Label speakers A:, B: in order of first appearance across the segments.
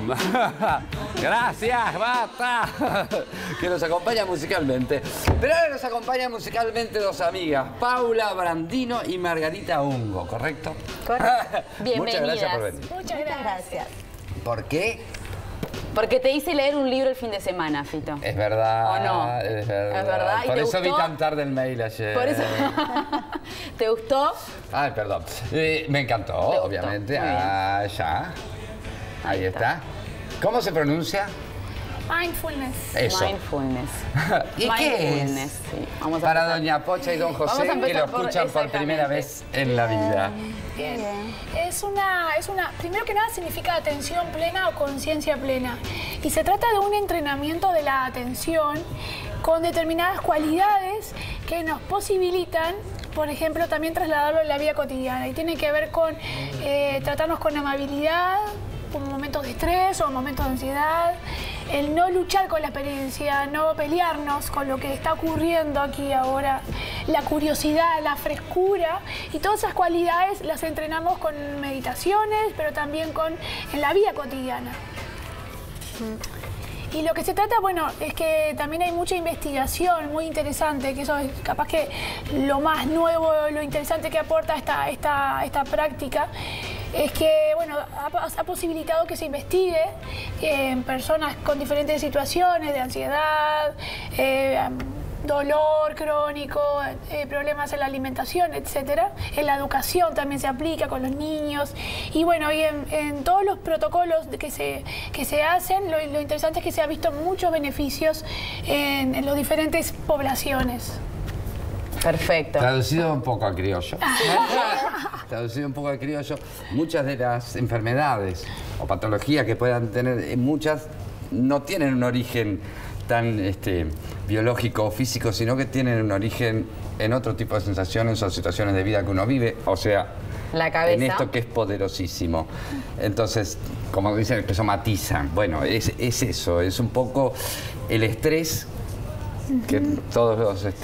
A: Gracias, basta. Que nos acompaña musicalmente. Pero ahora nos acompañan musicalmente dos amigas, Paula Brandino y Margarita Ungo, ¿correcto?
B: Correcto.
C: Bienvenidas.
A: Muchas gracias por venir.
B: Muchas gracias.
A: ¿Por qué?
C: Porque te hice leer un libro el fin de semana, Fito.
A: Es verdad.
C: ¿O no?
A: Es verdad.
C: Es verdad. ¿Y
A: Por
C: te
A: eso vi
C: gustó?
A: tan tarde el mail ayer.
C: Por eso. ¿Te gustó?
A: Ay, perdón. Me encantó,
C: ¿Te gustó?
A: obviamente.
C: Muy bien.
A: Ah, ya. Ahí está. ¿Cómo se pronuncia?
B: Mindfulness.
A: Eso.
C: Mindfulness.
A: ¿Y qué
C: Mindfulness,
A: es?
C: sí. Vamos a
A: Para
C: empezar.
A: doña Pocha y don
C: Vamos
A: José,
C: a
A: que lo
C: empezar por-
A: escuchan por primera
C: exactamente.
A: vez en la vida.
B: Bien. Primero que nada significa atención plena o conciencia plena. Y se trata de un entrenamiento de la atención con determinadas cualidades que nos posibilitan, por ejemplo, también trasladarlo en la vida cotidiana. Y tiene que ver con tratarnos con amabilidad, con momentos de estrés o momentos de ansiedad, el no luchar con la experiencia, no pelearnos con lo que está ocurriendo aquí ahora, la curiosidad, la frescura, y todas esas cualidades las entrenamos con meditaciones, pero también en la vida cotidiana. Y lo que se trata, bueno, es que también hay mucha investigación muy interesante, que eso es capaz que lo más nuevo, lo interesante que aporta esta práctica, es que, bueno, ha posibilitado que se investigue en personas con diferentes situaciones de ansiedad, dolor crónico, problemas en la alimentación, etcétera. En la educación también se aplica con los niños. Y bueno, y en todos los protocolos que se hacen, lo interesante es que se ha visto muchos beneficios en las diferentes poblaciones.
C: Perfecto.
A: Traducido un poco al criollo. Traducido un poco al criollo, muchas de las enfermedades o patologías que puedan tener, muchas no tienen un origen tan biológico o físico, sino que tienen un origen en otro tipo de sensaciones o situaciones de vida que uno vive, o sea,
C: La cabeza.
A: en esto que es poderosísimo. Entonces, como dicen, que somatizan. Bueno, es eso, es un poco el estrés que todos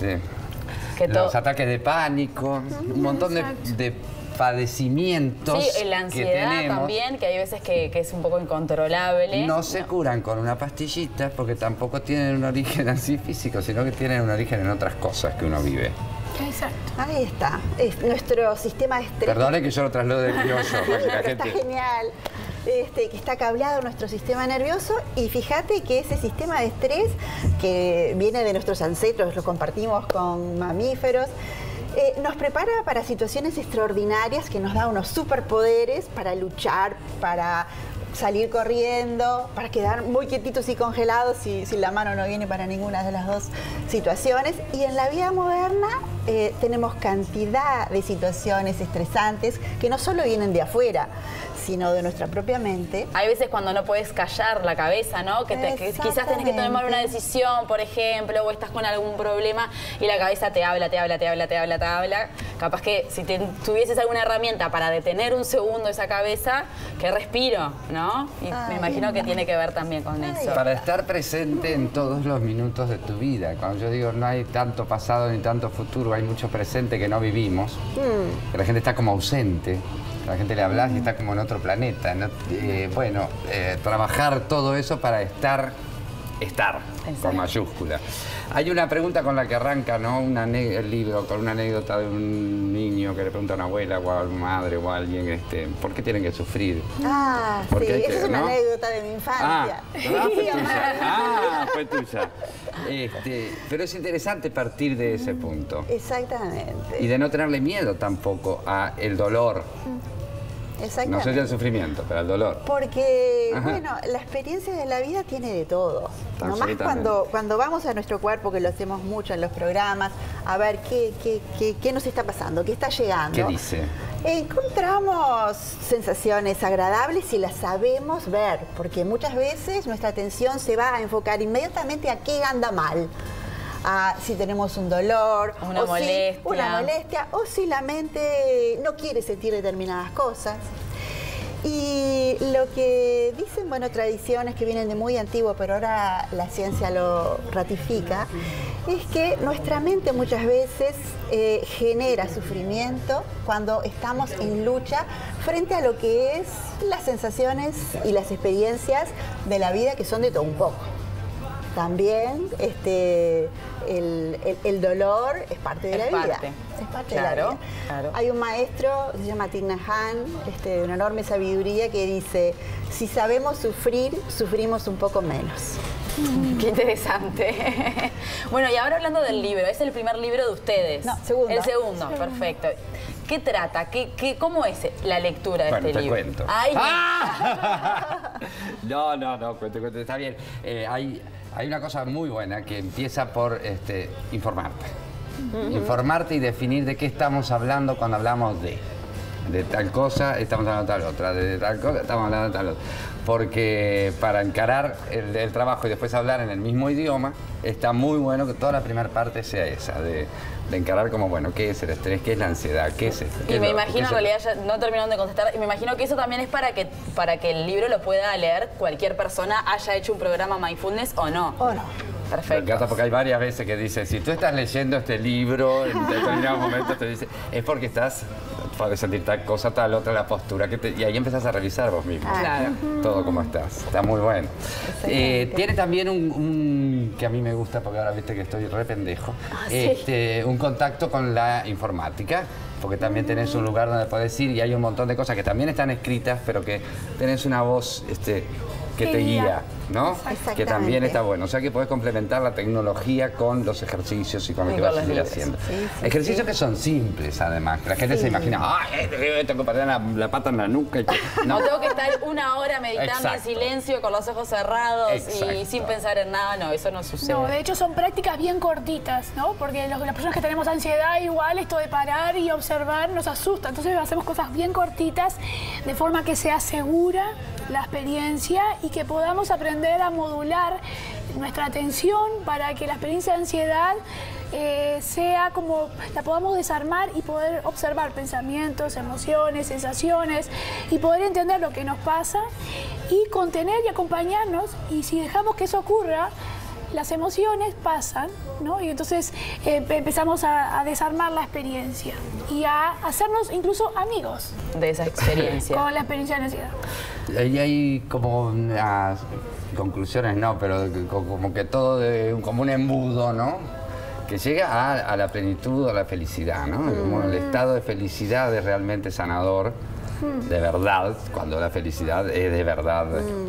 A: los ataques de pánico, un montón de padecimientos
C: Sí, la
A: que
C: ansiedad
A: tenemos.
C: también, que hay veces que es un poco incontrolable.
A: No se curan con una pastillita porque tampoco tienen un origen así físico, sino que tienen un origen en otras cosas que uno vive.
B: Exacto.
D: Ahí está. Es nuestro sistema de estrés.
A: Perdone que yo lo traslado de criollo, porque la
D: Está
A: gente...
D: genial. Que está cableado nuestro sistema nervioso, y fíjate que ese sistema de estrés que viene de nuestros ancestros, lo compartimos con mamíferos, nos prepara para situaciones extraordinarias, que nos da unos superpoderes para luchar, para salir corriendo, para quedar muy quietitos y congelados si la mano no viene para ninguna de las dos situaciones. Y en la vida moderna tenemos cantidad de situaciones estresantes que no solo vienen de afuera, sino de nuestra propia mente.
C: Hay veces cuando no puedes callar la cabeza, ¿no? Que quizás tenés que tomar una decisión, por ejemplo, o estás con algún problema y la cabeza te habla. Capaz que si tuvieses alguna herramienta para detener un segundo esa cabeza, que respiro, ¿no? Y me imagino que tiene que ver también con eso.
A: Para estar presente en todos los minutos de tu vida. Cuando yo digo no hay tanto pasado ni tanto futuro, hay mucho presente que no vivimos. Que la gente está como ausente. A la gente le hablas y está como en otro planeta, ¿no? Trabajar todo eso para estar con mayúscula. Hay una pregunta con la que arranca, ¿no? El libro, con una anécdota de un niño que le pregunta a una abuela o a una madre o a alguien, ¿por qué tienen que sufrir?
D: Ah,
A: Porque
D: sí,
A: hay
D: esa
A: que-
D: es una
A: ¿no?
D: anécdota de mi infancia.
A: Fue tuya. Pero es interesante partir de ese punto.
D: Exactamente.
A: Y de no tenerle miedo tampoco a el dolor. No sé si al sufrimiento, pero al dolor.
D: Porque,
A: Ajá.
D: bueno, la experiencia de la vida tiene de todo. Nomás
A: Absolutamente.
D: cuando vamos a nuestro cuerpo, que lo hacemos mucho en los programas, a ver qué nos está pasando, qué está llegando.
A: ¿Qué dice?
D: Encontramos sensaciones agradables y las sabemos ver, porque muchas veces nuestra atención se va a enfocar inmediatamente a qué anda mal. Si tenemos un dolor,
C: Una molestia.
D: una molestia, o si la mente no quiere sentir determinadas cosas. Y lo que dicen, bueno, tradiciones que vienen de muy antiguo, pero ahora la ciencia lo ratifica, es que nuestra mente muchas veces genera sufrimiento cuando estamos en lucha frente a lo que es las sensaciones y las experiencias de la vida, que son de todo un poco. También el dolor es parte de la vida. Es parte de la vida. Claro. Hay un maestro que se llama Thich Nhat Hanh, de una enorme sabiduría, que dice: si sabemos sufrir, sufrimos un poco menos.
C: Qué interesante. Bueno, y ahora hablando del libro, ¿es el primer libro de ustedes?
D: No, segundo.
C: El segundo, perfecto. ¿Qué trata? ¿Cómo es la lectura de este libro?
A: Bueno, te cuento.
C: Ay,
A: No, cuento, está bien. Hay una cosa muy buena que empieza por informarte. Informarte y definir de qué estamos hablando cuando hablamos de tal cosa, estamos hablando de tal otra, de tal cosa, estamos hablando de tal otra. Porque para encarar el trabajo y después hablar en el mismo idioma, está muy bueno que toda la primera parte sea esa, de encarar como, bueno, ¿qué es el estrés? ¿Qué es la ansiedad? ¿Qué es esto?
C: Y me imagino, en realidad, ya no terminaron de contestar, y me imagino que eso también es para que el libro lo pueda leer cualquier persona, haya hecho un programa mindfulness o no.
D: O no.
C: Perfecto.
A: Me encanta porque hay varias veces que dice, si tú estás leyendo este libro, en determinado momento te dice, es porque puedes sentir tal cosa, tal otra, la postura, y ahí empezás a revisar vos mismo.
C: Claro.
A: Todo como estás. Está muy bueno. Tiene también un que a mí me gusta, porque ahora viste que estoy re pendejo, un contacto con la informática, porque también tenés un lugar donde podés ir y hay un montón de cosas que también están escritas, pero que tenés una voz que te guía, ¿no? Que también está bueno. O sea que podés complementar la tecnología con los ejercicios y con lo que vas a ir haciendo. Ejercicios que son simples, además. Que la gente se imagina, tengo que poner la pata en la nuca.
C: No, tengo que estar una hora meditando en silencio, con los ojos cerrados y sin pensar en nada. No, eso no sucede.
B: No, de hecho son prácticas bien cortitas, ¿no? Porque las personas que tenemos ansiedad, igual esto de parar y observar nos asusta. Entonces hacemos cosas bien cortitas, de forma que sea segura la experiencia y que podamos aprender a modular nuestra atención para que la experiencia de ansiedad sea como la podamos desarmar y poder observar pensamientos, emociones, sensaciones y poder entender lo que nos pasa y contener y acompañarnos, y si dejamos que eso ocurra, las emociones pasan, ¿no? Y entonces empezamos a desarmar la experiencia y a hacernos incluso amigos
C: de esa experiencia.
B: Con la experiencia de ansiedad.
A: Y hay como unas conclusiones, no, pero como que todo como un embudo, ¿no? Que llega a la plenitud, a la felicidad, ¿no? Como el estado de felicidad es realmente sanador, de verdad, cuando la felicidad es de verdad.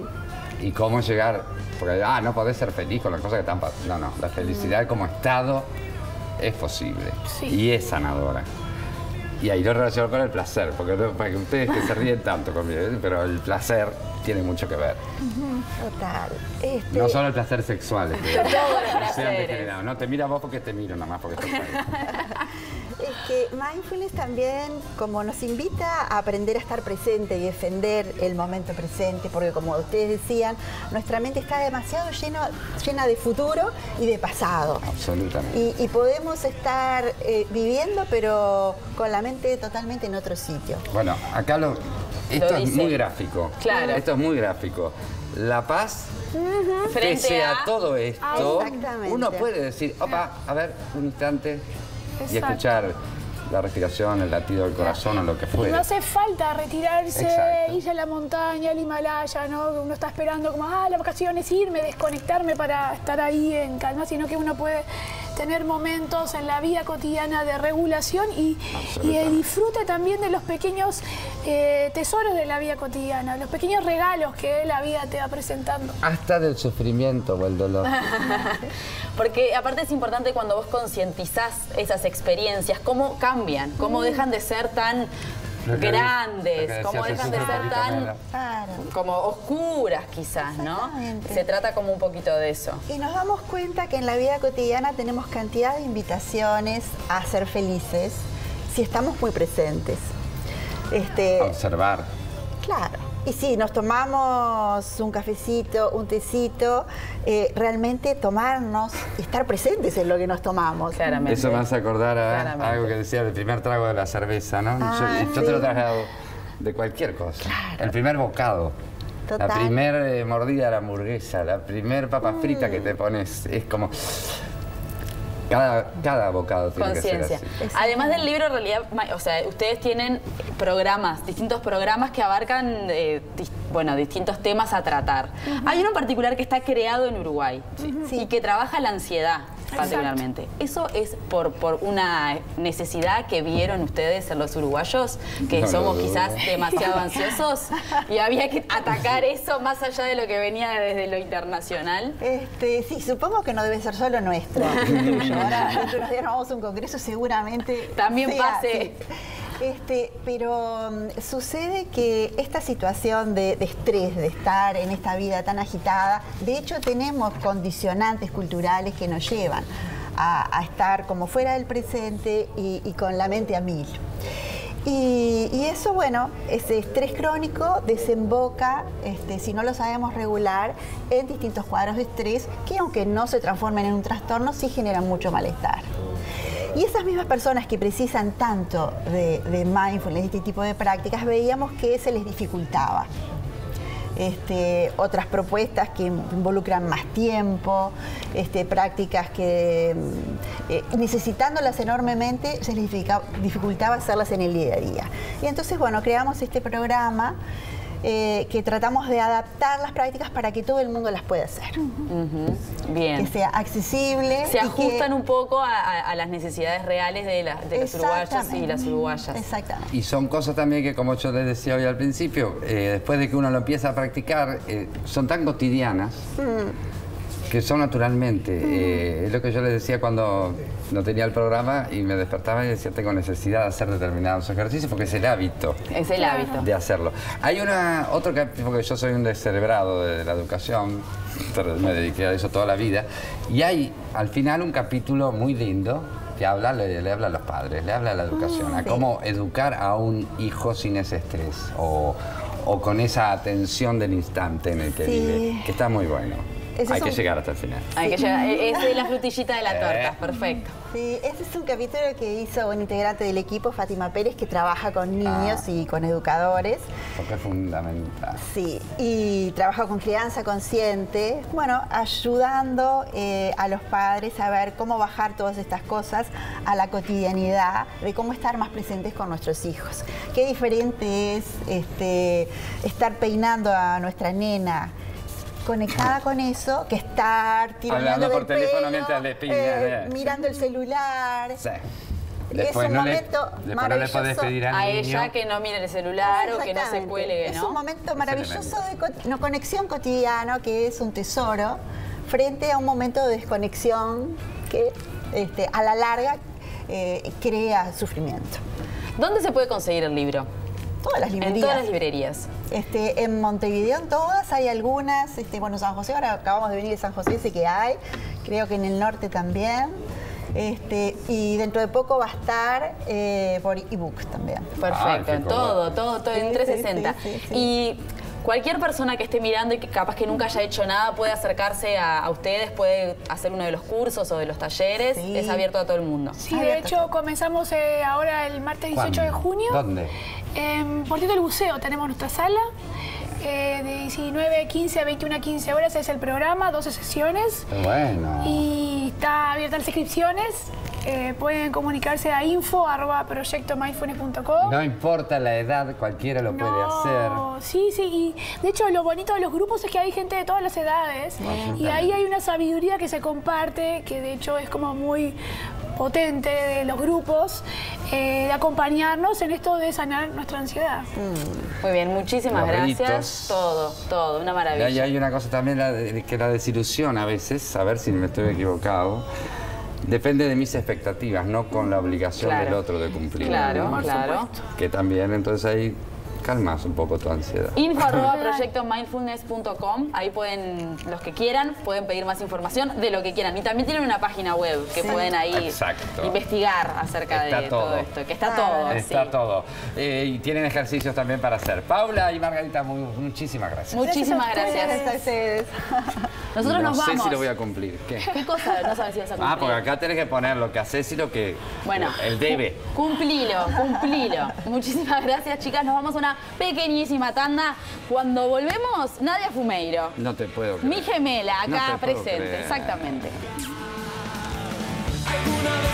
A: Y cómo llegar, porque no podés ser feliz con las cosas que están pasando. No, la felicidad como estado es posible y es sanadora. Y ahí lo relaciono con el placer, porque ustedes que se ríen tanto conmigo, pero el placer tiene mucho que ver.
D: Total.
A: No solo el placer sexual,
C: todos los placeres.
A: No te mira vos porque te miro nada más porque estás ahí.
D: Es que mindfulness también como nos invita a aprender a estar presente y defender el momento presente, porque como ustedes decían, nuestra mente está demasiado llena de futuro y de pasado.
A: Absolutamente.
D: Y podemos estar viviendo, pero con la mente totalmente en otro sitio.
A: Bueno, acá esto es muy gráfico.
C: Claro.
A: Esto es muy gráfico. La paz, pese a todo esto, uno puede decir, opa, a ver, un instante, y escuchar la respiración, el latido del corazón o lo que fuera.
B: No hace falta retirarse, irse a la montaña, al Himalaya, ¿no? Uno está esperando como, las vacaciones, irme, desconectarme para estar ahí en calma, sino que uno puede tener momentos en la vida cotidiana de regulación y de disfrute también de los pequeños tesoros de la vida cotidiana, los pequeños regalos que la vida te va presentando.
A: Hasta del sufrimiento o el dolor.
C: Porque aparte es importante cuando vos concientizás esas experiencias, cómo cambian, cómo dejan de ser tan grandes, cómo dejan de ser tan como oscuras quizás, ¿no? Se trata como un poquito de eso.
D: Y nos damos cuenta que en la vida cotidiana tenemos cantidad de invitaciones a ser felices si estamos muy presentes.
A: Observar.
D: Claro. Y si nos tomamos un cafecito, un tecito, realmente tomarnos, estar presentes en lo que nos tomamos.
C: Claramente.
A: Eso me hace acordar a algo que decía el primer trago de la cerveza, ¿no? Yo te lo he trasladado. de cualquier cosa.
D: Claro.
A: El primer bocado.
D: Total.
A: La primer mordida de la hamburguesa, la primer papa frita que te pones, es como... Cada bocado tiene que ser así.
C: Además del libro, en realidad, o sea, ustedes tienen programas, distintos programas que abarcan, distintos temas a tratar. Hay uno en particular que está creado en Uruguay y que trabaja la ansiedad. Particularmente. ¿Eso es por una necesidad que vieron ustedes en los uruguayos? Que somos quizás demasiado ansiosos y había que atacar eso más allá de lo que venía desde lo internacional.
D: Sí, supongo que no debe ser solo nuestro. Ahora, dentro de unos días nos vamos a un congreso, seguramente
C: también pase.
D: Pero sucede que esta situación de estrés, de estar en esta vida tan agitada, de hecho tenemos condicionantes culturales que nos llevan a estar como fuera del presente y con la mente a mil. Y eso, bueno, ese estrés crónico desemboca, si no lo sabemos regular, en distintos cuadros de estrés que, aunque no se transformen en un trastorno, sí generan mucho malestar. Y esas mismas personas que precisan tanto de mindfulness, este tipo de prácticas, veíamos que se les dificultaba. Otras propuestas que involucran más tiempo, prácticas que necesitándolas enormemente se les dificultaba hacerlas en el día a día. Y entonces, bueno, creamos este programa que tratamos de adaptar las prácticas para que todo el mundo las pueda hacer.
C: Bien.
D: Que sea accesible.
C: Se ajustan un poco a las necesidades reales de los uruguayos y las uruguayas.
D: Exactamente.
A: Y son cosas también que, como yo les decía hoy al principio, después de que uno lo empieza a practicar, son tan cotidianas que son naturalmente. Es lo que yo les decía cuando no tenía el programa y me despertaba y decía, tengo necesidad de hacer determinados ejercicios porque es el hábito.
C: Es el hábito.
A: De hacerlo. Hay otro capítulo, porque yo soy un descerebrado de la educación, me dediqué a eso toda la vida, y hay al final un capítulo muy lindo que le habla a los padres, le habla a la educación, a cómo educar a un hijo sin ese estrés o con esa atención del instante en el que vive, que está muy bueno. Hay que llegar hasta el final.
C: Hay que llegar. Es la frutillita de la torta, perfecto.
D: Sí, este es un capítulo que hizo un integrante del equipo, Fátima Pérez, que trabaja con niños y con educadores.
A: Porque es fundamental.
D: Sí, y trabaja con crianza consciente, bueno, ayudando a los padres a ver cómo bajar todas estas cosas a la cotidianidad, de cómo estar más presentes con nuestros hijos. Qué diferente es estar peinando a nuestra nena conectada con eso, que estar tirando
A: por teléfono mientras le peinan,
D: mirando el celular.
A: Sí.
D: Después
A: no le podés pedir
C: a ella que no mire el celular o que no se cuelgue, ¿no?
D: Es un momento maravilloso de conexión cotidiano, que es un tesoro, frente a un momento de desconexión que a la larga crea sufrimiento.
C: ¿Dónde se puede conseguir el libro?
D: Todas las librerías.
C: En todas las librerías.
D: En Montevideo, en todas, hay algunas. Bueno, San José, ahora acabamos de venir de San José, sé que hay. Creo que en el norte también. Y dentro de poco va a estar por ebook también.
C: Perfecto, en todo, en 360.
D: Sí.
C: Y cualquier persona que esté mirando y que capaz que nunca haya hecho nada puede acercarse a ustedes, puede hacer uno de los cursos o de los talleres. Sí. Es abierto a todo el mundo.
B: Sí, de hecho comenzamos ahora el martes 18 de junio.
A: ¿Dónde?
B: En Portito del Buceo tenemos nuestra sala. De 19:15 a 21:15 horas es el programa, 12 sesiones.
A: Bueno.
B: Y está abierta las inscripciones. Pueden comunicarse a info@proyectomindfulness.com.
A: No importa la edad, cualquiera lo puede hacer.
B: Sí, y de hecho lo bonito de los grupos es que hay gente de todas las edades. Y ahí hay una sabiduría que se comparte, que de hecho es como muy potente de los grupos, de acompañarnos en esto de sanar nuestra ansiedad.
C: Muy bien, muchísimas gracias. Todo, una maravilla.
A: Y hay una cosa también, que la desilusión a veces, a ver si me estoy equivocado, depende de mis expectativas, no con la obligación del otro de cumplir.
C: Claro.
A: Que también, entonces ahí calmas un poco tu ansiedad.
C: info@proyectomindfulness.com. Ahí pueden, los que quieran, pueden pedir más información de lo que quieran. Y también tienen una página web que pueden ahí investigar acerca de todo esto. Que está todo.
A: Está todo. Y tienen ejercicios también para hacer. Paula y Margarita, muchísimas gracias.
C: Muchísimas gracias.
D: Gracias a ustedes.
C: Nosotros nos vamos.
A: No sé si lo voy a cumplir.
C: ¿Qué cosa no sabes si vas a cumplir?
A: Porque acá tenés que poner lo que haces y lo que...
C: Bueno.
A: El debe.
C: Cumplilo. Muchísimas gracias, chicas. Nos vamos a una pequeñísima tanda. Cuando volvemos, Nadia Fumeiro.
A: No te puedo creer.
C: Mi gemela, acá
A: No te puedo
C: presente.
A: creer.
C: Exactamente.
E: Alguna vez